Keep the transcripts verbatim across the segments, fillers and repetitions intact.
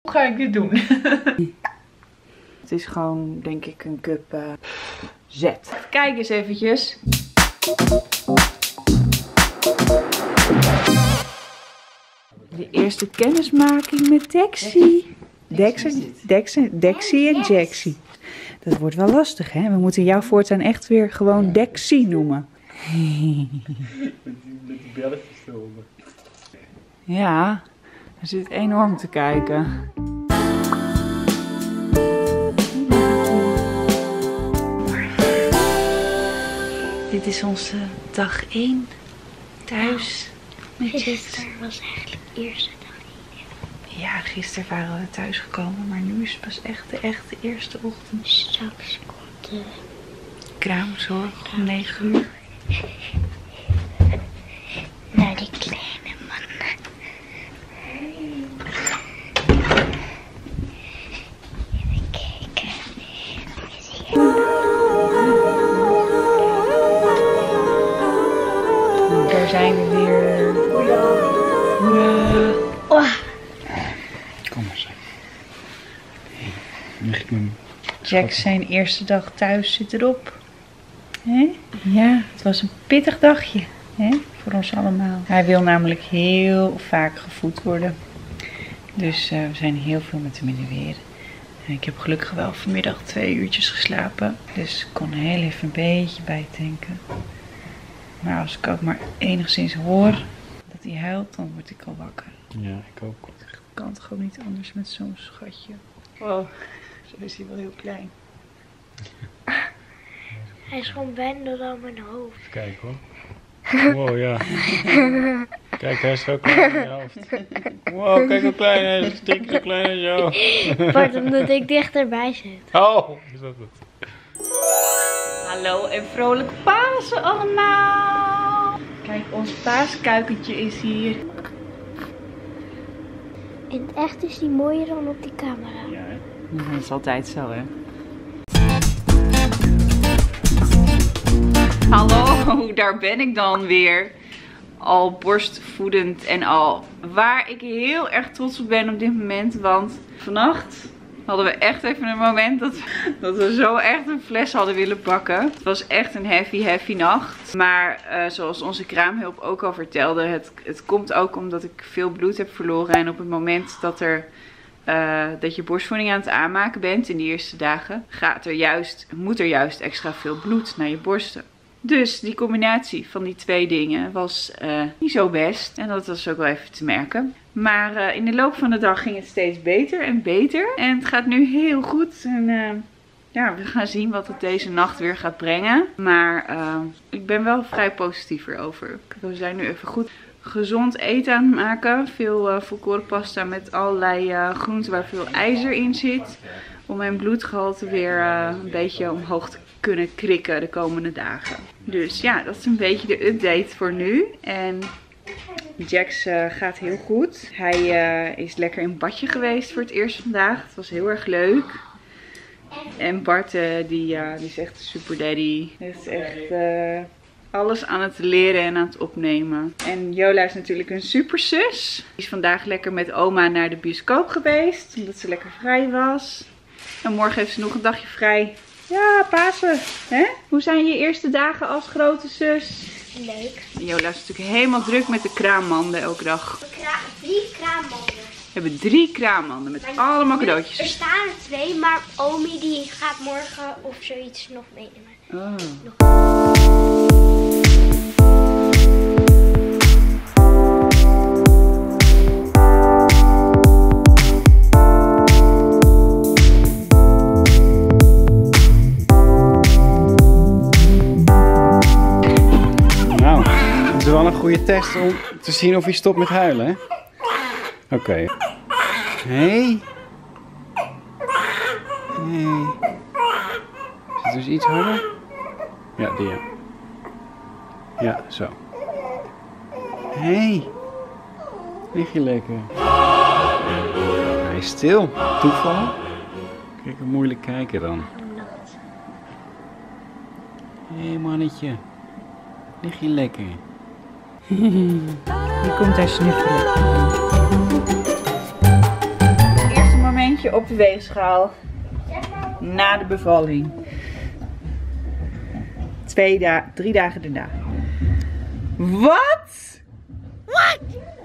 Hoe ga ik dit doen? Het is gewoon, denk ik, een cup uh, Z. Kijk eens eventjes. De eerste kennismaking met Dexie. Dexie, Dexie, Dexie en Jaxie. Dat wordt wel lastig, hè? We moeten jou voortaan echt weer gewoon Dexie noemen. Met die belletjes eronder. Ja, er zit enorm te kijken. Dit is onze dag één thuis met Jax. Gisteren was eigenlijk de eerste dag. Ja, gisteren waren we thuis gekomen, maar nu is het pas echt de, echt de eerste ochtend. Straks komt de kraamzorg om negen uur. Naar die kleine man. Even kijken. Daar zijn we weer. Hoera. Oh. Kom maar zo. Leg ik hem. Jax zijn eerste dag thuis zit erop. Hè? Ja, het was een pittig dagje. Hè? Voor ons allemaal. Hij wil namelijk heel vaak gevoed worden. Dus uh, we zijn heel veel met hem in de weer. En ik heb gelukkig wel vanmiddag twee uurtjes geslapen. Dus ik kon heel even een beetje bijtanken. Maar als ik ook maar enigszins hoor dat hij huilt, dan word ik al wakker. Ja, ik ook. Ik kan het gewoon niet anders met zo'n schatje. Wow, zo is hij wel heel klein. Hij is gewoon bijna door aan mijn hoofd. Even kijken hoor. Wow, ja. Kijk, hij is zo klein in je hoofd. Wow, kijk hoe klein hij is. Drie keer zo klein als jou. Bart, omdat ik dichterbij zit. Oh, is dat goed. Hallo en vrolijk Pasen allemaal! Kijk, ons paaskuikentje is hier. In het echt is die mooier dan op die camera. Ja, hè? Dat is altijd zo, hè? Hallo, daar ben ik dan weer. Al borstvoedend en al. Waar ik heel erg trots op ben op dit moment. Want vannacht hadden we echt even een moment dat, dat we zo echt een fles hadden willen pakken. Het was echt een heavy, heavy nacht. Maar uh, zoals onze kraamhulp ook al vertelde. Het, het komt ook omdat ik veel bloed heb verloren. En op het moment dat er... Uh, dat je borstvoeding aan het aanmaken bent in die eerste dagen, gaat er juist, moet er juist extra veel bloed naar je borsten. Dus die combinatie van die twee dingen was uh, niet zo best. En dat was ook wel even te merken. Maar uh, in de loop van de dag ging het steeds beter en beter. En het gaat nu heel goed. En uh, ja, we gaan zien wat het deze nacht weer gaat brengen. Maar uh, ik ben wel vrij positief erover. We zijn nu even goed gezond eten aan het maken. Veel uh, volkoren pasta met allerlei uh, groenten waar veel ijzer in zit. Om mijn bloedgehalte weer uh, een beetje omhoog te kunnen krikken de komende dagen. Dus ja, dat is een beetje de update voor nu. En Jax uh, gaat heel goed. Hij uh, is lekker in badje geweest voor het eerst vandaag. Het was heel erg leuk. En Bart uh, die, uh, die is echt super daddy. Hij is echt... Uh, alles aan het leren en aan het opnemen. En Jola is natuurlijk een super zus. Die is vandaag lekker met oma naar de bioscoop geweest. Omdat ze lekker vrij was. En morgen heeft ze nog een dagje vrij. Ja, Pasen. Hè? Hoe zijn je eerste dagen als grote zus? Leuk. Jola is natuurlijk helemaal druk met de kraammanden elke dag. Kra drie kraammanden. We hebben drie kraammanden met maar allemaal cadeautjes. Er staan er twee, maar Omi die gaat morgen of zoiets nog meenemen. Oh. Nou, het is wel een goede test om te zien of hij stopt met huilen, hè? Oké. Okay. Hey. Hey. Is het dus iets harder? Ja, die ja. Ja, zo. Hey. Lig je lekker? Hij is stil. Toeval? Kijk, een moeilijk kijken dan. Hé hey, mannetje. Lig je lekker? Hier komt hij snuffelen. Het eerste standje op de weegschaal. Na de bevalling. Twee dagen, drie dagen daarna. Wat? Wat?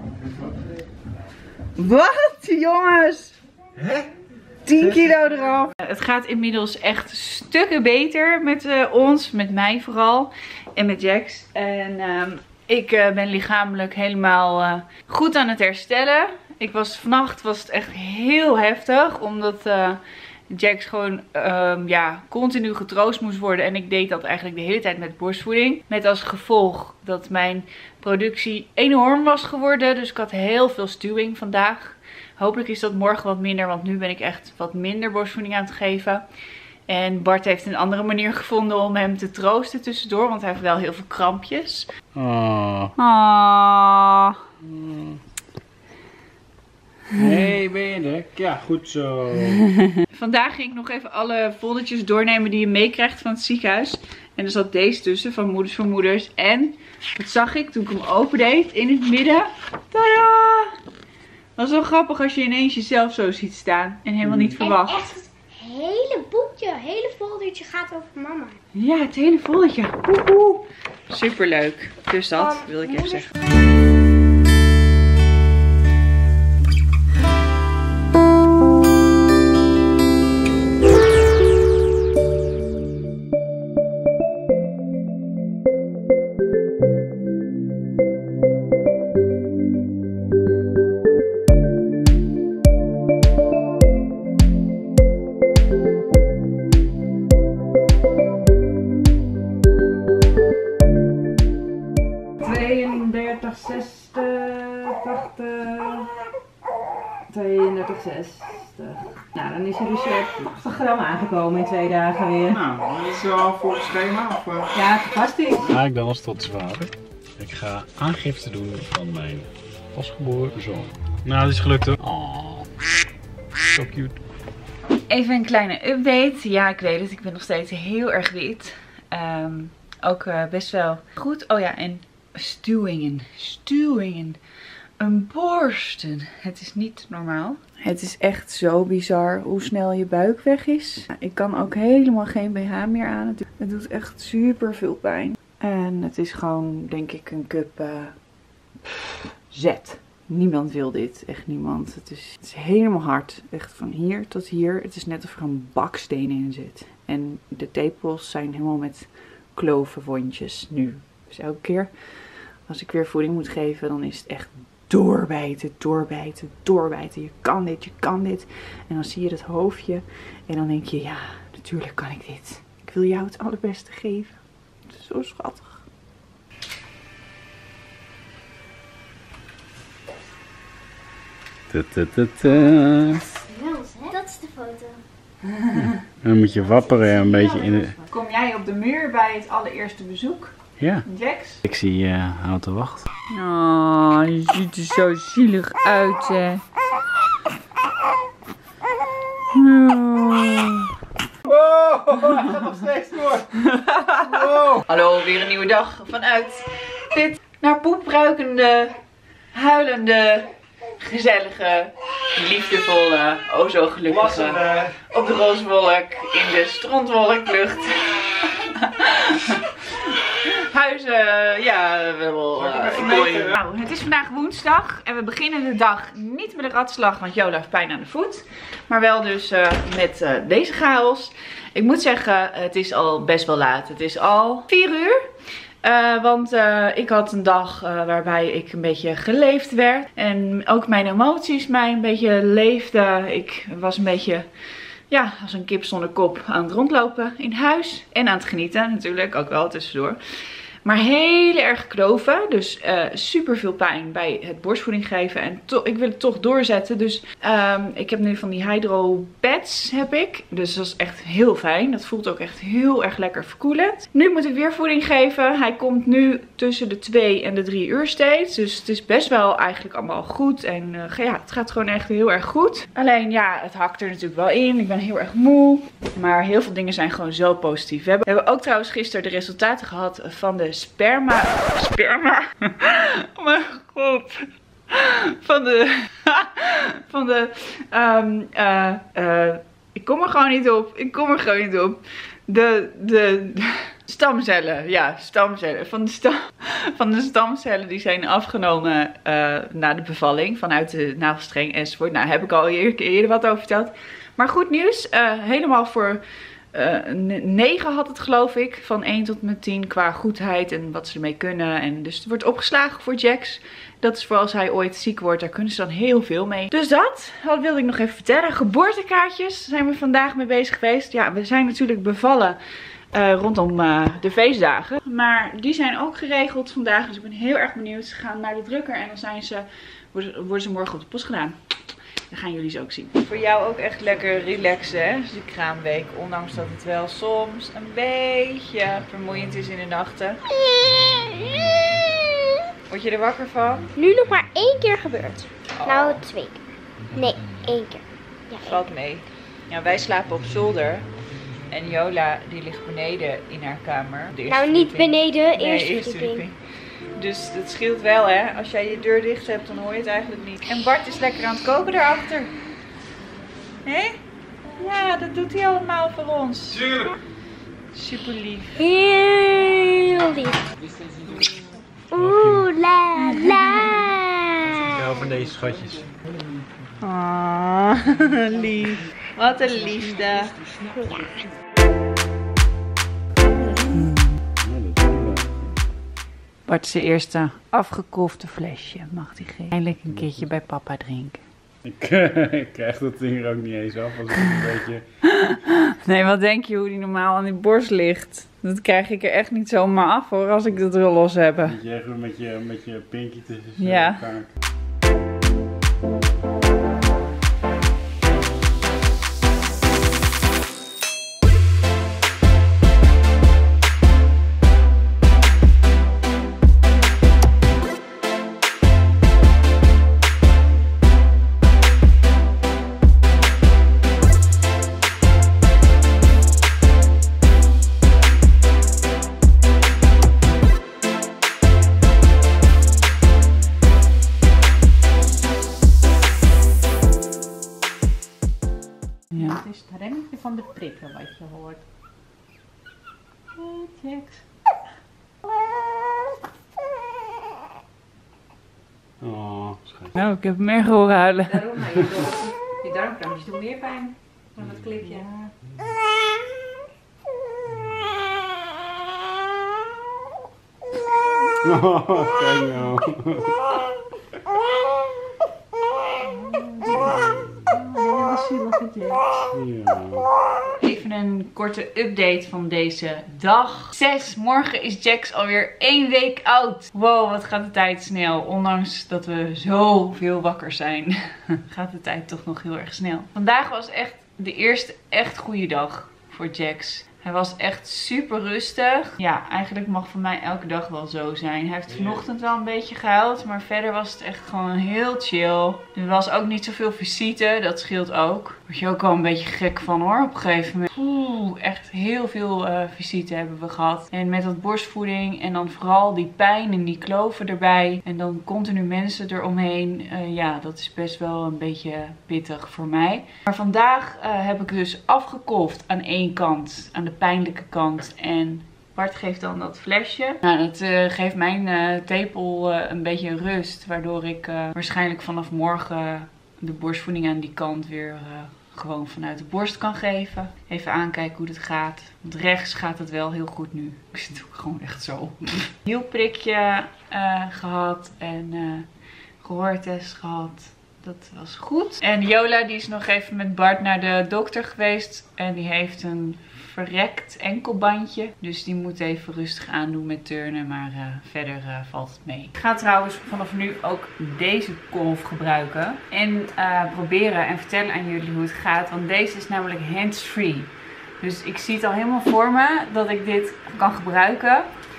Wat, jongens? Hè? tien kilo eraf. Het gaat inmiddels echt stukken beter met uh, ons, met mij vooral. En met Jax. En uh, ik uh, ben lichamelijk helemaal uh, goed aan het herstellen. Ik was, vannacht was het echt heel heftig. Omdat uh, Jax gewoon uh, ja, continu getroost moest worden. En ik deed dat eigenlijk de hele tijd met borstvoeding. Met als gevolg dat mijn productie enorm was geworden. Dus ik had heel veel stuwing vandaag. Hopelijk is dat morgen wat minder, want nu ben ik echt wat minder borstvoeding aan het geven. En Bart heeft een andere manier gevonden om hem te troosten tussendoor, want hij heeft wel heel veel krampjes. Oh. Ah. Hey, ben je er? Ja, goed zo. Vandaag ging ik nog even alle foldertjes doornemen die je meekrijgt van het ziekenhuis. En er zat deze tussen, van Moeders voor Moeders. En, wat zag ik toen ik hem opendeed, in het midden. Tadaa! Dat is wel grappig als je ineens jezelf zo ziet staan en helemaal niet verwacht. En echt het hele boekje, het hele foldertje gaat over mama. Ja, het hele foldertje. Woehoe. Superleuk. Dus dat Um, wil ik even zeggen. tweeëndertig, zestig, tachtig, tweeëndertig, zestig. Nou, dan is hij dus tachtig gram aangekomen in twee dagen weer. Nou, dat is wel volgens schema. Of, uh... Ja, fantastisch. Ga ik dan als tot zwaar. Ik ga aangifte doen van mijn pasgeboren zoon. Nou, dat is gelukt hoor. Oh, zo cute. Even een kleine update. Ja, ik weet het. Ik ben nog steeds heel erg wit. Um, ook uh, best wel goed. Oh ja, en stuwingen. Stuwingen. Een borsten. Het is niet normaal. Het is echt zo bizar hoe snel je buik weg is. Ik kan ook helemaal geen B H meer aan. Het doet echt super veel pijn. En het is gewoon, denk ik, een cup uh, Z. Niemand wil dit. Echt niemand. Het is, het is helemaal hard. Echt van hier tot hier. Het is net of er een baksteen in zit. En de tepels zijn helemaal met klovenwondjes nu. Dus elke keer als ik weer voeding moet geven, dan is het echt doorbijten, doorbijten, doorbijten. Je kan dit, je kan dit. En dan zie je dat hoofdje. En dan denk je, ja, natuurlijk kan ik dit. Ik wil jou het allerbeste geven. Het is zo schattig. Ta -ta -ta -ta. Dat is de foto. Dan moet je wapperen een beetje in de... Kom jij op de muur bij het allereerste bezoek? Ja. Jax? Ik zie je uh, houdt te wachten. Oh, je ziet er zo zielig uit, hè. Oh. Wow, hij gaat nog steeds door. Wow. Hallo, weer een nieuwe dag vanuit dit naar poep ruikende, huilende, gezellige, liefdevolle, oh zo gelukkige, op de rooswolk, in de strontwolklucht. Huizen, ja, wel. Uh, nou, het is vandaag woensdag en we beginnen de dag niet met een ratslag, want Jola heeft pijn aan de voet. Maar wel dus uh, met uh, deze chaos. Ik moet zeggen, het is al best wel laat. Het is al vier uur. Uh, want uh, ik had een dag uh, waarbij ik een beetje geleefd werd. En ook mijn emoties mij een beetje leefden. Ik was een beetje, ja, als een kip zonder kop aan het rondlopen in huis. En aan het genieten natuurlijk, ook wel tussendoor. Maar heel erg kloven. Dus uh, super veel pijn bij het borstvoeding geven. En ik wil het toch doorzetten. Dus um, ik heb nu van die hydro pads heb ik. Dus dat is echt heel fijn. Dat voelt ook echt heel erg lekker verkoelend. Nu moet ik weer voeding geven. Hij komt nu tussen de twee en de drie uur steeds. Dus het is best wel eigenlijk allemaal goed. En uh, ja, het gaat gewoon echt heel erg goed. Alleen ja, het hakt er natuurlijk wel in. Ik ben heel erg moe. Maar heel veel dingen zijn gewoon zo positief. We hebben, we hebben ook trouwens gisteren de resultaten gehad van de sperma. Sperma? Oh mijn god. van de, van de, um, uh, uh, ik kom er gewoon niet op, ik kom er gewoon niet op. De, de, de stamcellen, ja, stamcellen. Van de, stam, van de stamcellen die zijn afgenomen uh, na de bevalling vanuit de navelstreng enzovoort. Nou, daar heb ik al eerder, eerder wat over verteld. Maar goed nieuws, uh, helemaal voor uh, negen had het geloof ik. Van één tot met tien qua goedheid en wat ze ermee kunnen. En dus het wordt opgeslagen voor Jax. Dat is voor als hij ooit ziek wordt, daar kunnen ze dan heel veel mee. Dus dat, dat wilde ik nog even vertellen. Geboortekaartjes zijn we vandaag mee bezig geweest. Ja, we zijn natuurlijk bevallen uh, rondom uh, de feestdagen. Maar die zijn ook geregeld vandaag. Dus ik ben heel erg benieuwd. Ze gaan naar de drukker en dan zijn ze, worden, worden ze morgen op de post gedaan. Dat gaan jullie zo ook zien. Voor jou ook echt lekker relaxen, hè? Dus die kraamweek. Ondanks dat het wel soms een beetje vermoeiend is in de nachten. Word je er wakker van? Nu nog maar één keer gebeurd. Oh. Nou, twee keer. Nee, één keer. Ja, één Valt keer. mee. Ja, wij slapen op zolder. En Jola die ligt beneden in haar kamer. De eerste Nou, niet verdieping. beneden, Nee, eerste eerste verdieping. verdieping. Dus dat scheelt wel, hè. Als jij je deur dicht hebt, dan hoor je het eigenlijk niet. En Bart is lekker aan het koken daarachter. Hé? Ja, dat doet hij allemaal voor ons. Tuurlijk. Super lief. Heel lief. Oeh, la, la. Ik hou van deze schatjes. Ah, lief. Wat een liefde. Bart zijn eerste afgekofte flesje mag hij geven. Eindelijk een keertje bij papa drinken. Ik, ik krijg dat ding er ook niet eens af als ik een beetje... Nee, wat denk je hoe die normaal aan die borst ligt? Dat krijg ik er echt niet zomaar af hoor, als ik dat wil los hebben. Moet je echt met je, met je pinky tussen Ja. elkaar. Ja. Het is het remmetje van de prikken wat je hoort. Hey, Jax. Oh, schat. Nou, ik heb hem erg horen huilen. Daarom, maar je, je darmkrampjes doen meer pijn dan dat klikje. Oh, kijk nou. Ja. Even een korte update van deze dag. zes. Morgen is Jax alweer één week oud. Wow, wat gaat de tijd snel. Ondanks dat we zoveel wakker zijn, gaat de tijd toch nog heel erg snel. Vandaag was echt de eerste echt goede dag voor Jax. Hij was echt super rustig. Ja, eigenlijk mag voor mij elke dag wel zo zijn. Hij heeft vanochtend wel een beetje gehuild, maar verder was het echt gewoon heel chill. Er was ook niet zoveel visite, dat scheelt ook. Word je ook wel een beetje gek van hoor, op een gegeven moment. Oeh, echt heel veel uh, visite hebben we gehad. En met dat borstvoeding en dan vooral die pijn en die kloven erbij. En dan continu mensen eromheen. Uh, ja, dat is best wel een beetje pittig voor mij. Maar vandaag uh, heb ik dus afgekolfd aan één kant, aan de pijnlijke kant. En Bart geeft dan dat flesje. Nou, dat uh, geeft mijn uh, tepel uh, een beetje rust. Waardoor ik uh, waarschijnlijk vanaf morgen de borstvoeding aan die kant weer uh, gewoon vanuit de borst kan geven. Even aankijken hoe het gaat. Want rechts gaat het wel heel goed nu. Ik zit ook gewoon echt zo. Hielprikje uh, gehad en uh, gehoortest gehad. Dat was goed. En Jola die is nog even met Bart naar de dokter geweest. En die heeft een verrekt enkelbandje. Dus die moet even rustig aandoen met turnen. Maar uh, verder uh, valt het mee. Ik ga trouwens vanaf nu ook deze kolf gebruiken. En uh, proberen en vertellen aan jullie hoe het gaat. Want deze is namelijk hands-free. Dus ik zie het al helemaal voor me dat ik dit kan gebruiken.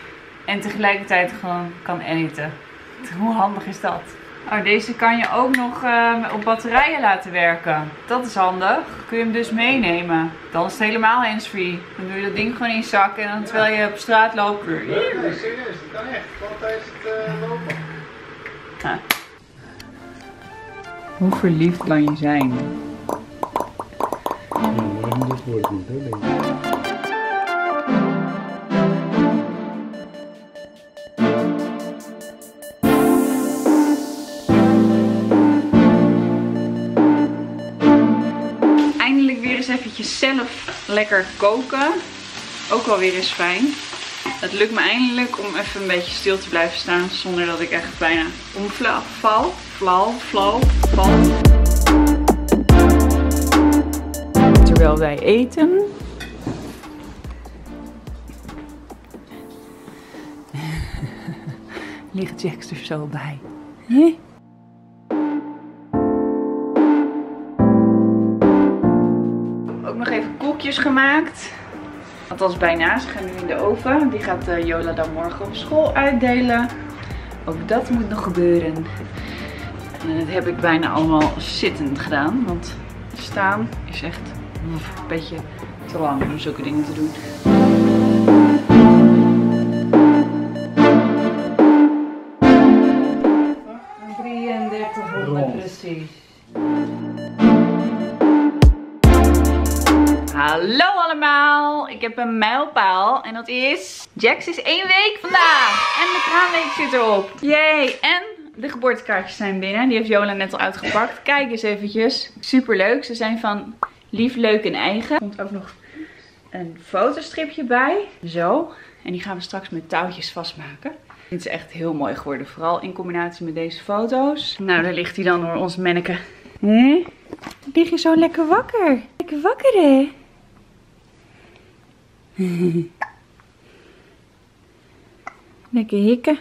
En tegelijkertijd gewoon kan editen. Hoe handig is dat? Oh, deze kan je ook nog uh, op batterijen laten werken. Dat is handig. Kun je hem dus meenemen. Dan is het helemaal handsfree. Dan doe je dat ding gewoon in je zak en dan terwijl je op straat loopt. Nee, serieus, dat kan echt. Gewoon tijdens het uh, lopen. Ja. Hoe verliefd kan je zijn? Ja, maar dat wordt niet hoor, denk ik. Eindelijk weer eens eventjes zelf lekker koken. Ook wel weer eens fijn. Het lukt me eindelijk om even een beetje stil te blijven staan zonder dat ik echt bijna omval, val, flauw, flauw, val. Terwijl wij eten. Ligt Jax er zo bij. Huh? Ook nog even koekjes gemaakt. Althans bijna, ze gaan nu in de oven. Die gaat uh, Jola dan morgen op school uitdelen. Ook dat moet nog gebeuren. En dat heb ik bijna allemaal zittend gedaan. Want staan is echt een beetje te lang om zulke dingen te doen. drieëndertighonderd precies. Hallo allemaal, ik heb een mijlpaal en dat is... Jax is één week vandaag en de kraamweek zit erop. Yay! En de geboortekaartjes zijn binnen, die heeft Jola net al uitgepakt. Kijk eens eventjes, super leuk. Ze zijn van lief, leuk en eigen. Er komt ook nog een fotostripje bij, zo. En die gaan we straks met touwtjes vastmaken. Dit is echt heel mooi geworden, vooral in combinatie met deze foto's. Nou, daar ligt hij dan door ons manneke. Hé? Lig je zo lekker wakker? Lekker wakker hè? Lekker hikken.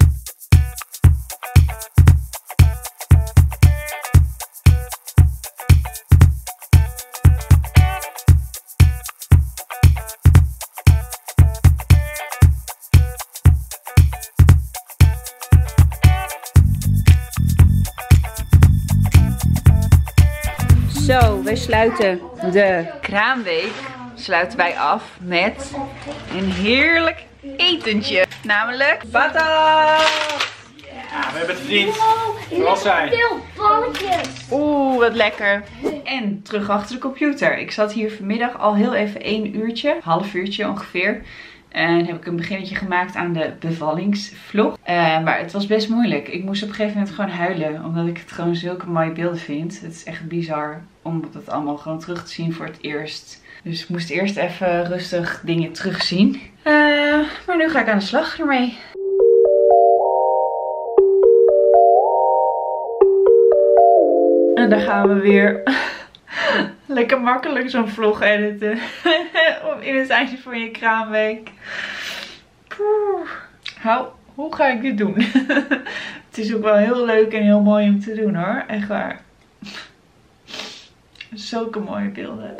Zo, wij sluiten de kraamweek sluiten wij af met een heerlijk etentje. Namelijk patat. Ja, we hebben het verdiend. Zoals zij. Veel balletjes. Oeh, wat lekker. En terug achter de computer. Ik zat hier vanmiddag al heel even één uurtje, half uurtje ongeveer. En heb ik een beginnetje gemaakt aan de bevallingsvlog. Uh, maar het was best moeilijk. Ik moest op een gegeven moment gewoon huilen. Omdat ik het gewoon zulke mooie beelden vind. Het is echt bizar om dat allemaal gewoon terug te zien voor het eerst. Dus ik moest eerst even rustig dingen terugzien. Uh, maar nu ga ik aan de slag ermee. En daar gaan we weer. Lekker makkelijk zo'n vlog editen. In het eindje van je kraamweek. How, hoe ga ik dit doen? Het is ook wel heel leuk en heel mooi om te doen hoor. Echt waar. Zulke mooie beelden.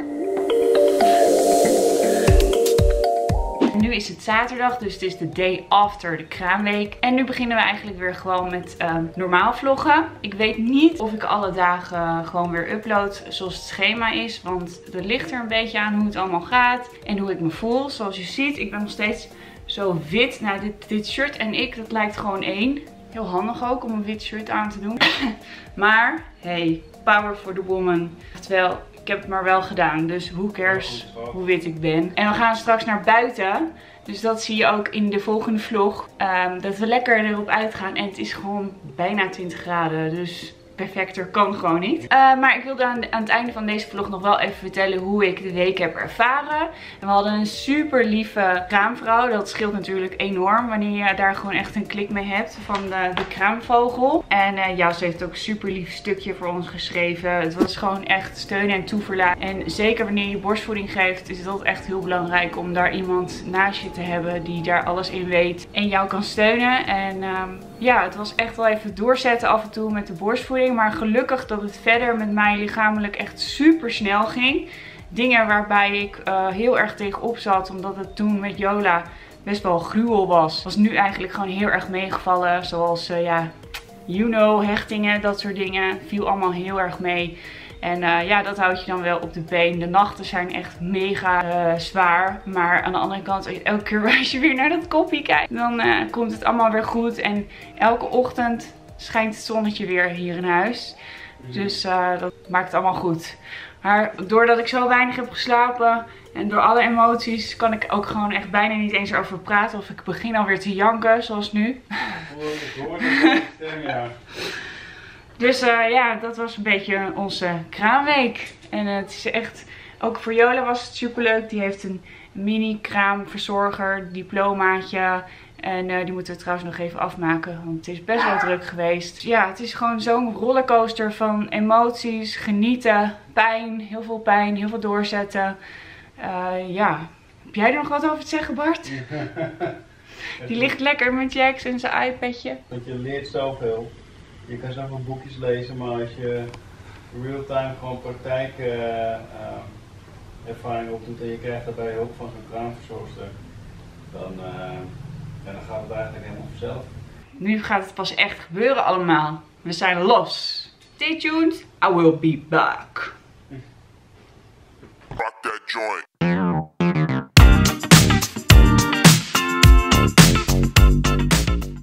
Nu is het zaterdag, dus het is de day after de kraamweek. En nu beginnen we eigenlijk weer gewoon met uh, normaal vloggen. Ik weet niet of ik alle dagen gewoon weer upload zoals het schema is. Want het ligt er een beetje aan hoe het allemaal gaat en hoe ik me voel. Zoals je ziet, ik ben nog steeds zo wit. Nou, dit, dit shirt en ik, dat lijkt gewoon één. Heel handig ook om een wit shirt aan te doen. Maar, hey, power for the woman. Terwijl... Ik heb het maar wel gedaan, dus who cares hoe wit ik ben. En we gaan straks naar buiten. Dus dat zie je ook in de volgende vlog. Um, dat we lekker erop uitgaan. En het is gewoon bijna twintig graden. Dus perfecter kan gewoon niet. Uh, maar ik wilde aan, aan het einde van deze vlog nog wel even vertellen hoe ik de week heb ervaren. En we hadden een super lieve kraamvrouw. Dat scheelt natuurlijk enorm wanneer je daar gewoon echt een klik mee hebt van de, de kraamvogel. En uh, ja, ze heeft ook een super lief stukje voor ons geschreven. Het was gewoon echt steun en toeverlaat. En zeker wanneer je borstvoeding geeft is dat echt heel belangrijk om daar iemand naast je te hebben die daar alles in weet en jou kan steunen. En um, ja, het was echt wel even doorzetten af en toe met de borstvoeding. Maar gelukkig dat het verder met mij lichamelijk echt super snel ging. Dingen waarbij ik uh, heel erg tegenop zat. Omdat het toen met Jola best wel gruwel was. Was nu eigenlijk gewoon heel erg meegevallen. Zoals, uh, ja, you know, hechtingen, dat soort dingen. Viel allemaal heel erg mee. En uh, ja, dat houdt je dan wel op de been. De nachten zijn echt mega uh, zwaar. Maar aan de andere kant, elke keer als je weer naar dat kopje kijkt, dan uh, komt het allemaal weer goed. En elke ochtend schijnt het zonnetje weer hier in huis. Dus uh, dat maakt het allemaal goed. Maar doordat ik zo weinig heb geslapen en door alle emoties kan ik ook gewoon echt bijna niet eens erover praten. Of ik begin alweer te janken, zoals nu. Ik hoor de stem, ja. Dus uh, ja, dat was een beetje onze kraamweek. En uh, het is echt, ook voor Jola was het superleuk. Die heeft een mini kraamverzorger, diplomaatje. En uh, die moeten we trouwens nog even afmaken, want het is best wel druk geweest. Ja, het is gewoon zo'n rollercoaster van emoties, genieten, pijn, heel veel pijn, heel veel doorzetten. Uh, ja, heb jij er nog wat over te zeggen, Bart? Die ligt lekker met Jax en zijn iPadje. Want je leert zoveel. Je kan zoveel boekjes lezen, maar als je real-time gewoon praktijk uh, uh, ervaring opdoet en je krijgt daarbij hulp van zo'n kraamverzorgster, dan, uh, ja, dan gaat het eigenlijk helemaal vanzelf. Nu gaat het pas echt gebeuren allemaal. We zijn los. Stay tuned, I will be back. Rock that joint.